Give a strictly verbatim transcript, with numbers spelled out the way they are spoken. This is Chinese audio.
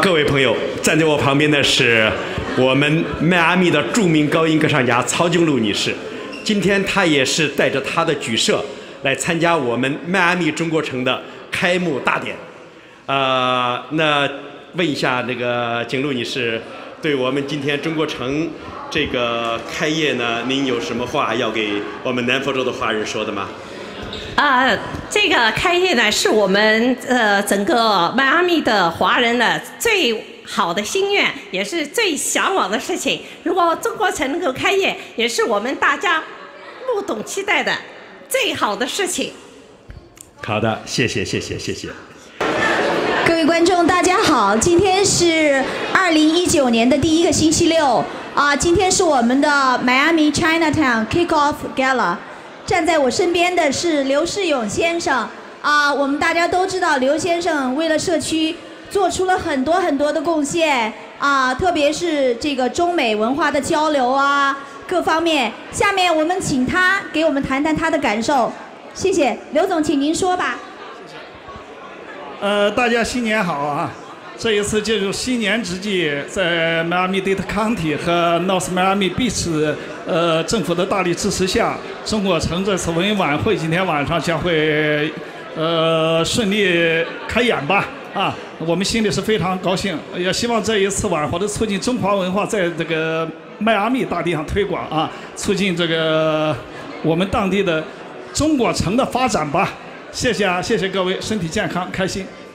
各位朋友，站在我旁边的是我们迈阿密的著名高音歌唱家曹景璐女士。今天她也是带着她的剧社来参加我们迈阿密中国城的开幕大典。呃，那问一下那个景璐女士，对我们今天中国城这个开业呢，您有什么话要给我们南佛州的华人说的吗？ 啊、呃，这个开业呢，是我们呃整个迈阿密的华人的最好的心愿，也是最向往的事情。如果中国城能够开业，也是我们大家目睹期待的最好的事情。 好的，谢谢，谢谢，谢谢。 各位观众，大家好，今天是二零一九年的第一个星期六啊，今天是我们的 Miami Chinatown Kickoff Gala。站在我身边的是刘世勇先生啊，我们大家都知道刘先生为了社区做出了很多很多的贡献啊，特别是这个中美文化的交流啊，各方面。下面我们请他给我们谈谈他的感受，谢谢。刘总，请您说吧。 呃，大家新年好啊！这一次借助新年之际，在迈阿密 Dade County 和 North Miami Beach 呃政府的大力支持下，中国城这次文艺晚会今天晚上将会呃顺利开演吧啊！我们心里是非常高兴，也希望这一次晚会的促进中华文化在这个迈阿密大地上推广啊，促进这个我们当地的中国城的发展吧。谢谢啊，谢谢各位，身体健康，开心。